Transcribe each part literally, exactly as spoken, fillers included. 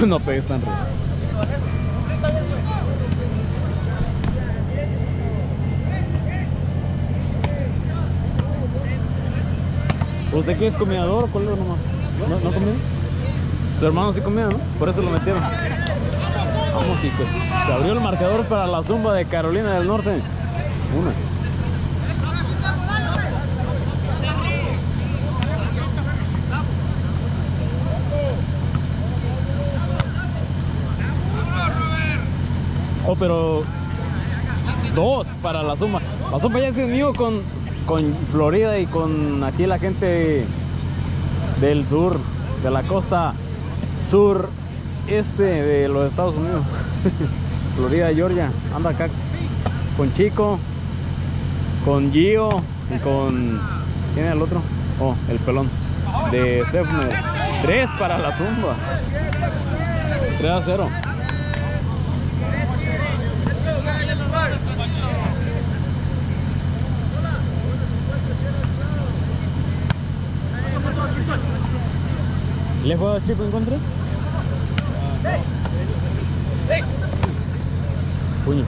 No pegues tan rápido. ¿Usted qué es comedor o cuál es nomás? ¿No, no comía? Su hermano sí comía, ¿no? Por eso lo metieron. Vamos, chicos. Se abrió el marcador para la Zumba de Carolina del Norte. Una. Oh, pero dos para la Zumba. La Zumba ya se unió con, con Florida y con aquí la gente del sur, de la costa sur este de los Estados Unidos. Florida, Georgia. Anda acá con Chico, con Gio y con... ¿quién es el otro? Oh, el pelón de Sefner. Tres para la Zumba. tres a cero. ¿Le juega Chico en contra? Puño.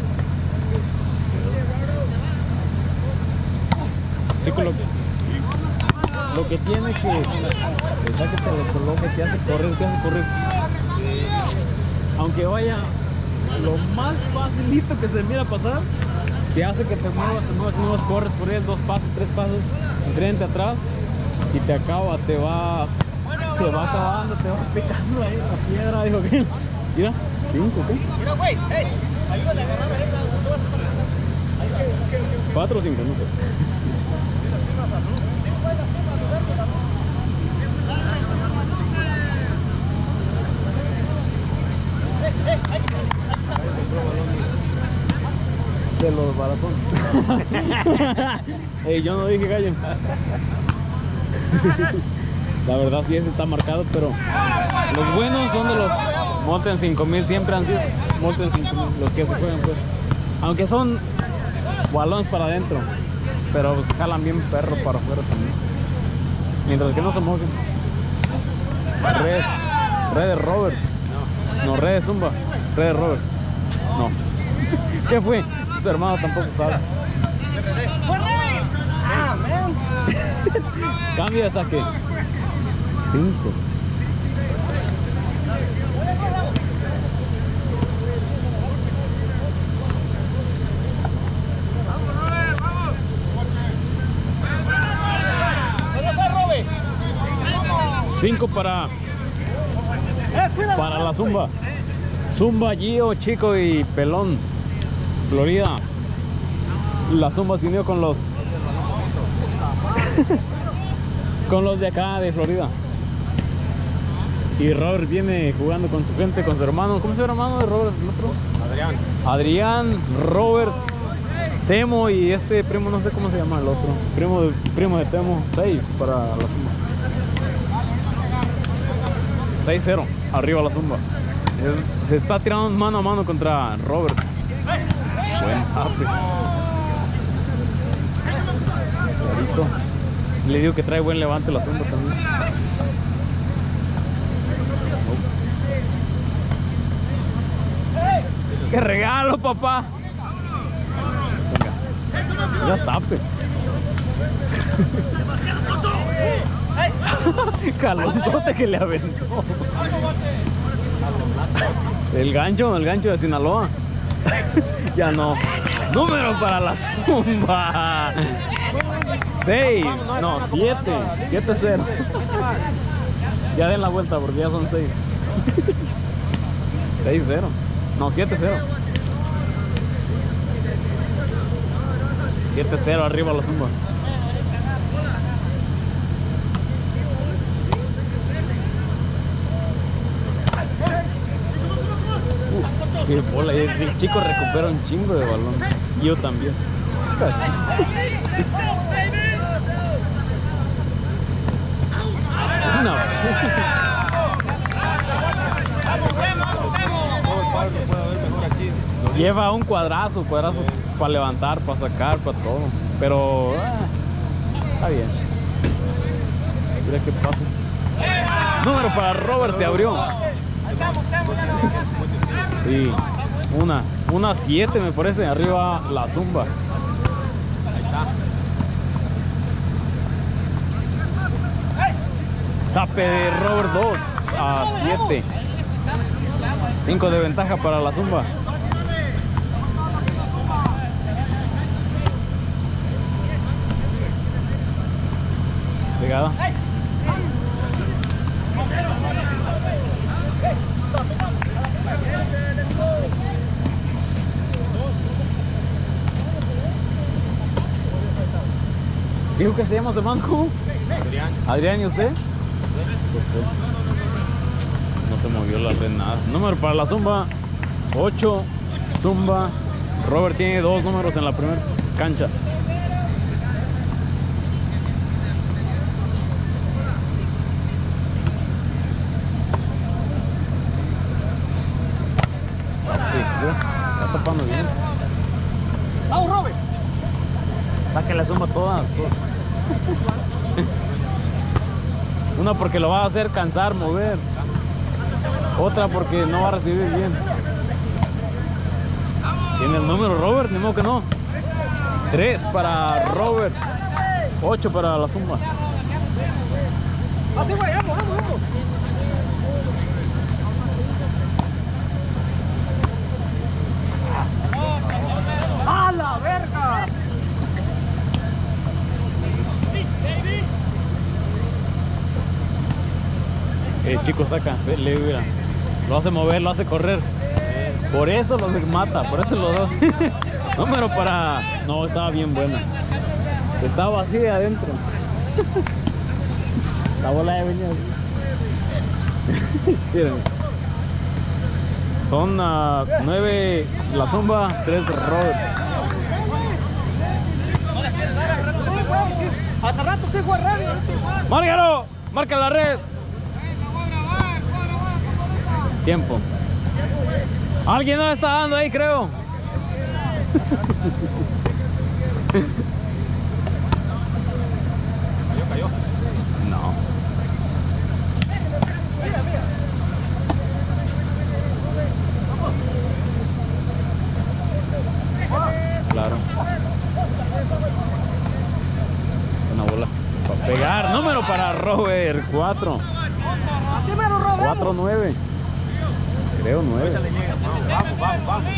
Chico, lo que, lo que tiene que... el saque te lo coloque, te hace correr, te hace correr. Aunque vaya lo más facilito que se mira pasar, te hace que te muevas, te muevas, te muevas, corres por él, dos pasos, tres pasos, frente, atrás, y te acaba, te va... te va acabando, te va picando ahí la piedra, dijo que... mira, cinco, ¿qué? Mira, güey, hey, ayúdale a agarrar ahí la... cuatro o cinco, no sé. De los baratones. Hey, yo no dije gallo. La verdad sí ese está marcado, pero los buenos son de los Molten cinco mil, siempre han sido Molten cinco mil, los que se juegan pues. Aunque son balones para adentro, pero jalan bien perro para afuera también. Mientras que no se mojen. Red, red de Robert. No, red de Zumba. Red de Robert. No. ¿Qué fue? Su hermano tampoco sabe. Cambio de saque. Cinco. Cinco para para la Zumba. Zumba, Gio, Chico y Pelón. Florida. La Zumba se unió con los con los de acá de Florida. Y Robert viene jugando con su gente, con su hermano. ¿Cómo se llama el hermano de Robert? ¿El otro? Adrián. Adrián, Robert, Temo y este primo, no sé cómo se llama el otro. Primo de, primo de Temo. Seis para la Zumba. seis cero. Arriba la Zumba. Se está tirando mano a mano contra Robert. Buen happy. Clarito. Le digo que trae buen levante la Zumba también. ¡Qué regalo, papá! Venga. Ya tape. Calonzote que le aventó. El gancho, el gancho de Sinaloa. Ya no. Número para la Zumba. seis, no, siete. siete cero. Ya den la vuelta porque ya son seis. seis cero. No, siete cero. siete cero arriba la Zumba. Uh, qué bola. El chico recupera un chingo de balón. Yo también. No. Lleva un cuadrazo, cuadrazo para levantar, para sacar, para todo. Pero ah, está bien. Mira qué pasa. Número para Robert, se abrió. Sí, una, una siete me parece, arriba la zumba. Ahí está. Tape de Robert dos a siete. cinco de ventaja para la zumba. Pegada. ¿Dijo que se llama su manco? Adrián. Adrián, ¿y usted? No se movió la red nada. Número para la zumba ocho. Zumba. Robert tiene dos números en la primera cancha. Sí, está tapando bien. ¡Vamos, Robert! Saque la zumba todas. todas. Una porque lo va a hacer cansar, mover. Otra porque no va a recibir bien. Tiene el número Robert, ni modo que no. tres para Robert. ocho para la zumba. Así, güey, vamos, vamos, vamos. ¡A la verga! El chico saca, ve, le mira. Lo hace mover, lo hace correr. Por eso lo mata, por eso los dos. Número para... No, estaba bien buena. Estaba así de adentro. La bola de venía así. Miren. Son uh, nueve la zumba, tres Robert. Hace rato sí fue radio. ¡Márgalo! ¡Marca la red! Tiempo. Alguien no está dando ahí, creo. Cayó, cayó. No. Claro. Una bola para pegar. Número para Robert. cuatro. cuatro nueve. Creo nueve. Vamos, vamos, vamos.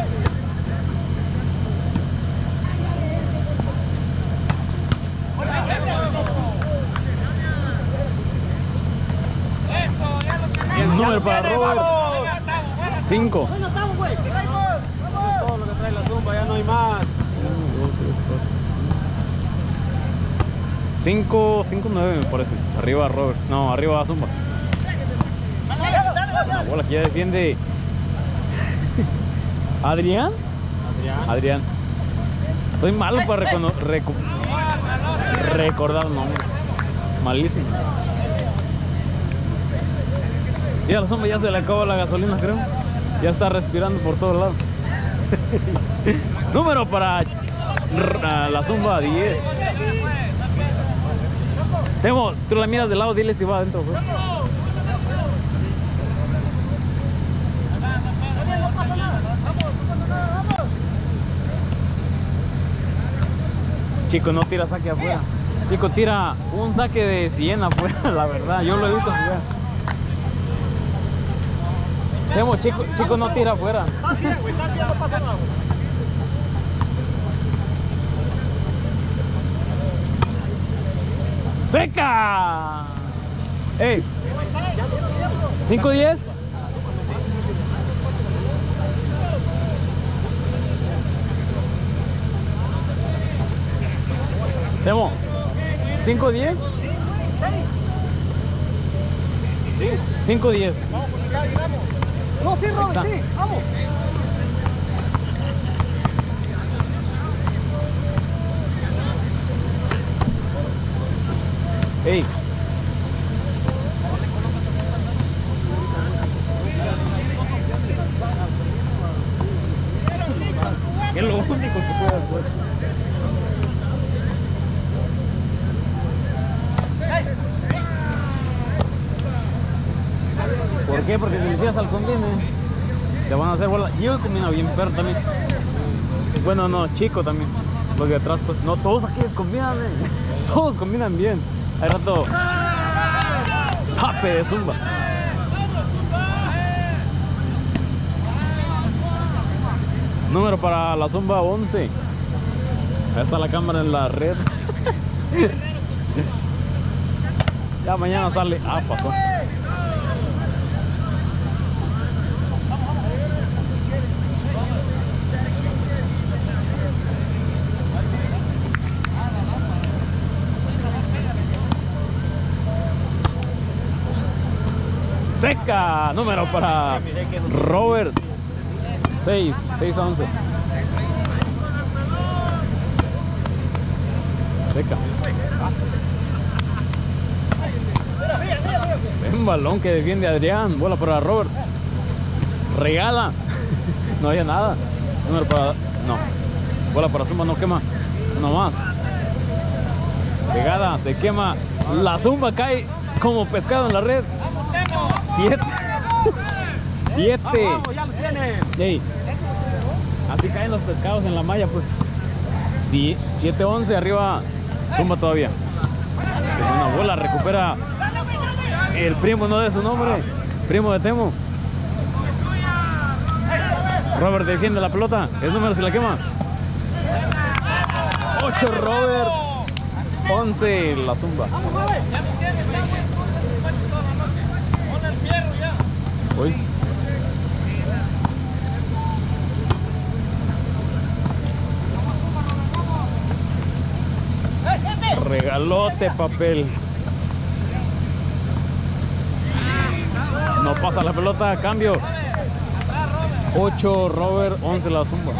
El número para Robert. cinco. Todo lo que trae la zumba, ya no hay más. cinco, cinco, nueve me parece. Arriba Robert. No, arriba Zumba. La bola que ya defiende. ¿Adrián? Adrián. Adrián. Soy malo para recono recu recordar nombres. Malísimo. Y a la Zumba ya se le acabó la gasolina, creo. Ya está respirando por todos lados. Número para la Zumba diez. Temo, tú la miras de lado, dile si va adentro. Pues. Chico, no tira saque afuera. Chico, tira un saque de cien afuera, la verdad. Yo lo he visto jugar. Temo, chico, chico, no tira afuera. ¡Seca! ¡Ey! ¿cinco diez? Temo, ¿cinco diez? cinco diez. No, sí, Robert, sí, vamos. ¡Ey! ¿Qué es lo único que puede hacer? ¿Por qué? Porque si le decías al conviene. Se van a hacer bola. Y yo combina bien perro también. Bueno, no, chico también. Los de atrás, pues. No, todos aquí combinan, eh. Todos combinan bien. Hay rato. Jape de zumba. Número para la zumba once. Ahí está la cámara en la red. Ya mañana sale. Ah, pasó. Seca. Número para Robert. seis, seis a once. Seca. Un balón que defiende Adrián. Bola para Robert. Regala. No había nada. Número para... No. Bola para Zumba, no quema. No más. Pegada, se quema. La Zumba cae como pescado en la red. Siete. Siete. Hey. Así caen los pescados en la malla, pues. Sí, siete once, arriba Zumba todavía. Una bola, recupera el primo, no de su nombre, primo de Temo. Robert defiende la pelota, el número se la quema. ocho Robert, once la Zumba. Uy. Regalote papel. No pasa la pelota, cambio. ocho Robert, once la Zumba.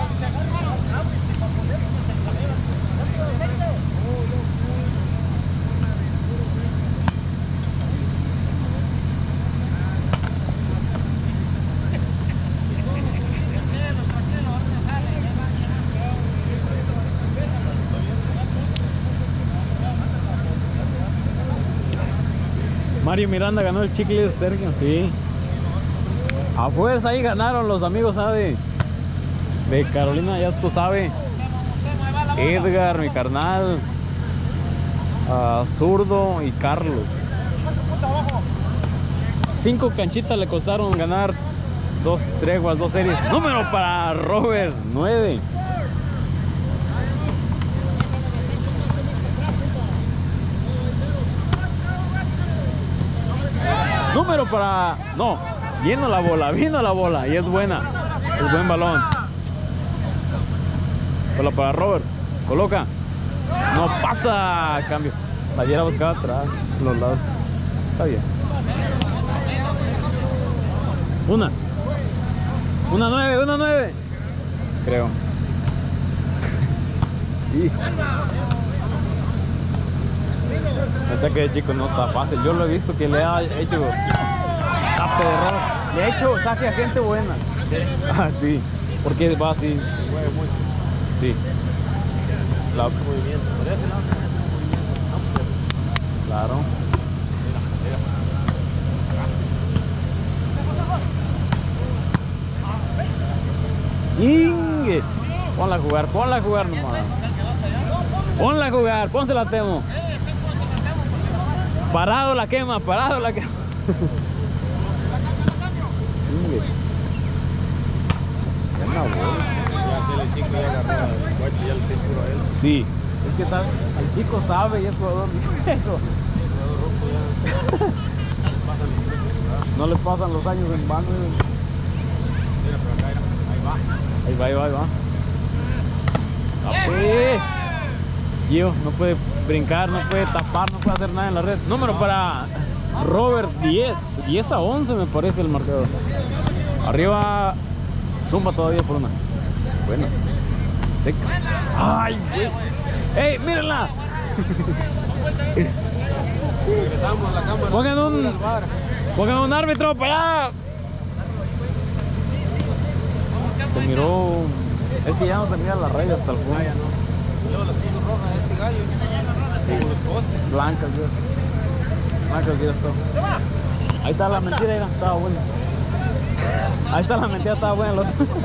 Mario Miranda ganó el chicle, Sergio, sí. A fuerza ahí ganaron los amigos, ¿sabe? De Carolina, ya tú sabes. Edgar, mi carnal. Uh, Zurdo y Carlos. Cinco canchitas le costaron ganar dos treguas, dos series. Número para Robert, nueve. Número para... No, viendo la bola, viendo la bola. Y es buena. Es buen balón. Bola para Robert. Coloca. No pasa. Cambio. La diera buscaba atrás. Los lados. Está bien. Una. Una nueve, una nueve. Creo. Sí. Pensé que de chico no está fácil. Yo lo he visto que le ha hecho tape de error. Le ha hecho saque a gente buena. Ah, sí. Porque va así. Sí. La... movimiento. Por ese lado. Claro. Inge. Ponla a jugar, ponla a jugar nomás. Ponla a jugar, pónsela a Temo. Parado la quema, parado la quema. Sí, es que tal, el chico sabe y es jugador viejo. No le pasan los años en vano. Ahí va, ahí va, ahí va. ¡Apé! Gio no puede brincar, no puede tapar, no puede hacer nada en la red. Número para Robert, diez. diez a once me parece el marcador. Arriba Zumba todavía por una. Bueno. Seca. ¡Ay, güey! ¡Ey, mírenla! Pongan un... Pongan un árbitro para allá. Se miró... Es que ya no se mira la raya hasta el fondo. Luego las puso rojas este gallo. Blancas, Blancas, ya está. Ahí está la mentira, era. Estaba bueno. Ahí está la mentira, estaba buena.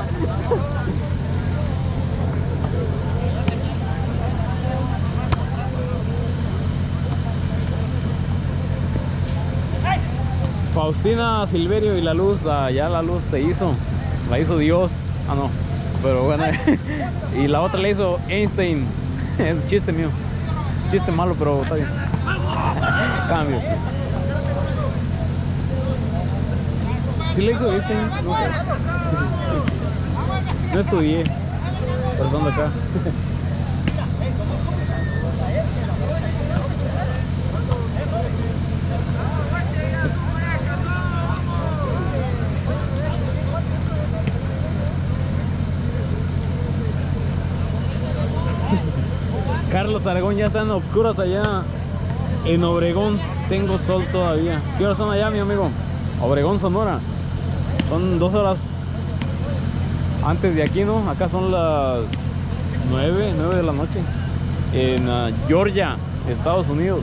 Faustina Silverio y la luz, ah, ya la luz se hizo, la hizo Dios, ah no, pero bueno, y la otra la hizo Einstein, es un chiste mío, chiste malo, pero está bien, cambio. ¿Sí la hizo Einstein? No sé, no estudié, pero son de acá. Carlos Aragón ya está en obscuras allá en Obregón. Tengo sol todavía. ¿Qué horas son allá, mi amigo? Obregón, Sonora. Son dos horas antes de aquí, ¿no? Acá son las nueve, nueve de la noche. En uh, Georgia, Estados Unidos.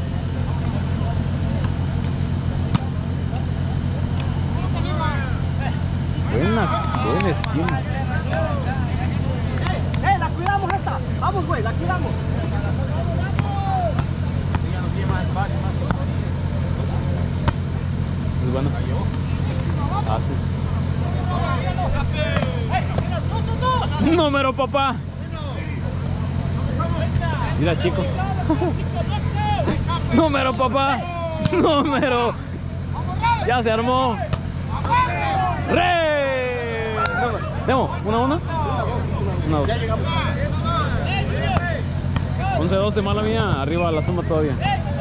Buena, buena esquina. ¡Eh, la cuidamos esta! ¡Vamos, güey, la cuidamos! Muy bueno. Ah, sí. Número, papá. Mira, chico. Número, papá. Número. Ya se armó. ¡Re! ¿Demo? ¿Una, una? Una, dos. once doce, mala mía. Arriba la suma todavía.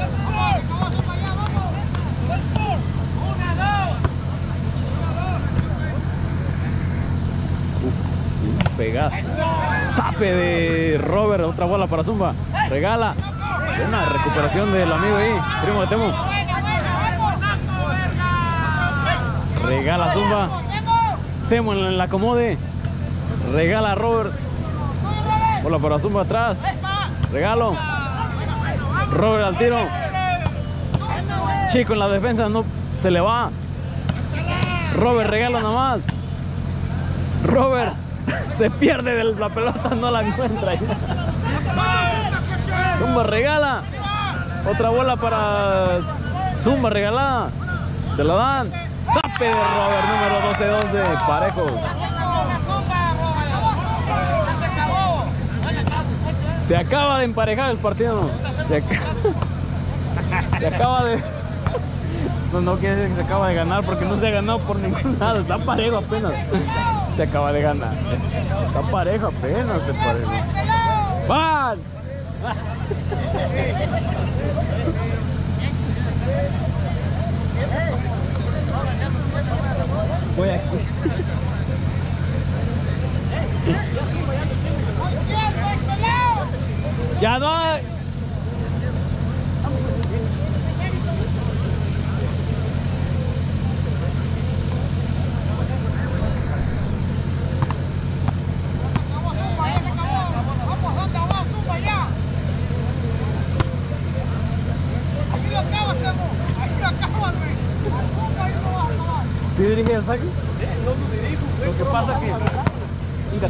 Uh, pegada. Tape de Robert. Otra bola para Zumba. Regala. Buena recuperación del amigo ahí. Primo de Temo. Regala Zumba. Temo en el acomode. Regala Robert. Bola para Zumba atrás. Regalo. Robert al tiro. Chico en la defensa, no se le va. Robert regala nomás. Robert se pierde de la pelota, no la encuentra. Zumba regala. Otra bola para Zumba regalada. Se la dan. Tape de Robert, número doce doce. Parejos. Se acaba de emparejar el partido. Se, ac se acaba de... No, no quiere decir que se acaba de ganar porque no se ha ganado por ningún lado. Está parejo apenas. Se acaba de ganar. Está parejo apenas. Se parejo. ¡Van! Voy aquí. Ya no hay. ¿Sí dirige el saque? No lo dirijo. Lo que pasa es que... Mira.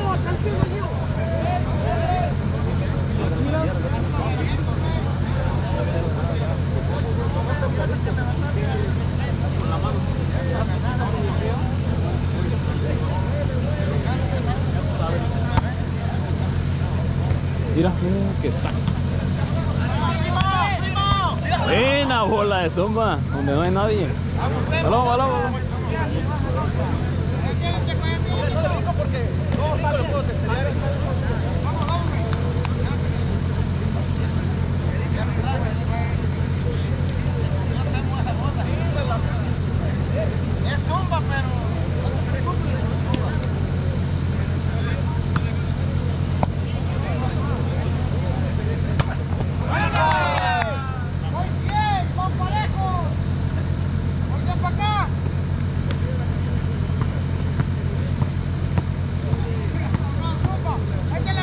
Mira, mira que saca. Buena bola de Zumba, donde no hay nadie. Balón, balón, balón. Es Zumba, pero... ¡Ay,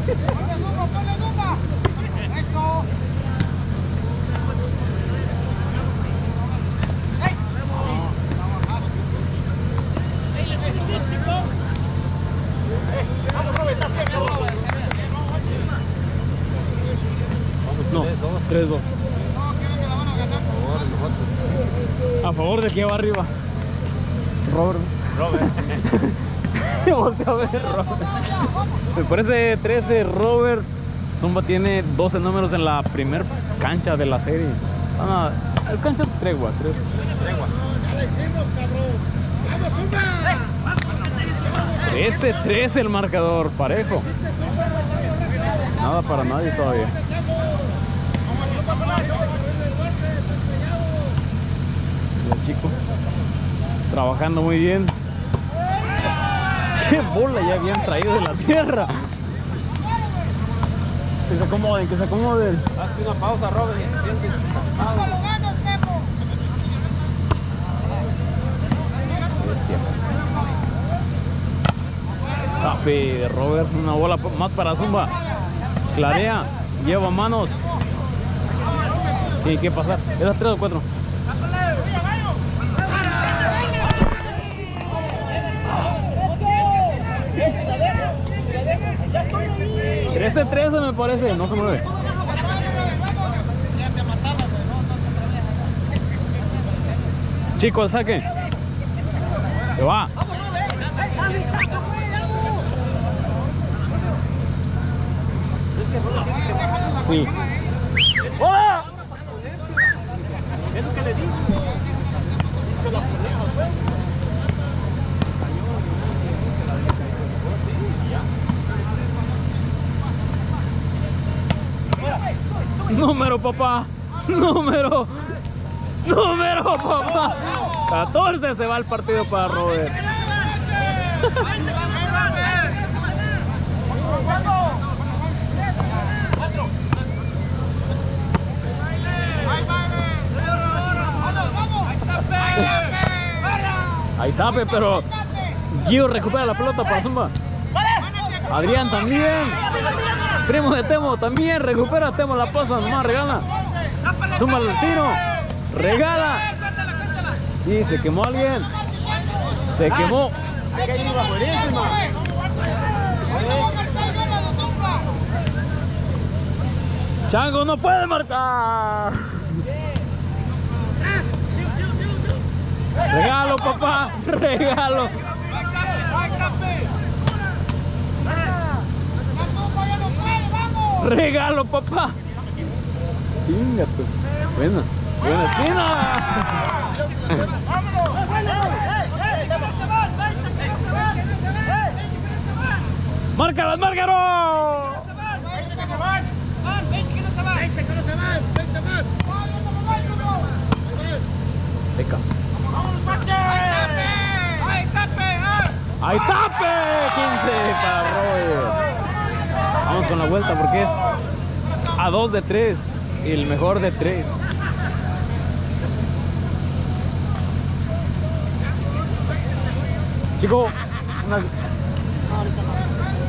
No, tres dos. A favor de quién va arriba. Robert. Robert. Voltea a ver, Robert. Me parece trece, Robert. Zumba tiene doce números en la primer cancha de la serie. Ah, no, es cancha de tregua. Tres. Tregua. Ya la hicimos, cabrón. ¡Vamos, Zumba! trece trece el marcador, parejo. Nada para nadie todavía. El chico trabajando muy bien. ¡Qué bola ya habían traído de la tierra! Que se acomoden, que se acomoden. Hazte una pausa, Robert. Tape de Robert, una bola más para Zumba. Clarea, lleva manos. Tiene que pasar. ¿Eras tres o cuatro? trece trece me parece, no se mueve. Chico, al saque. Se va. Sí. ¡Hola! Es lo que le digo. Número, papá. Número. Número, papá. catorce se va el partido para Robert. Ahí tape, pero Gio recupera la pelota para Zumba. Adrián también. Primo de Temo también recupera. Temo la pasa, nomás regala. Zumba el tiro. Regala. Y se quemó alguien. Se quemó. Chango no puede marcar. Regalo, papá. Regalo. Regalo, papá. Venga tú. Buena. Buena esquina. ¡Márcalas, márcalo! Seca. ¡Ahí tape! quince para Robert. Vamos con la vuelta porque es a dos de tres. El mejor de tres. Chico, una...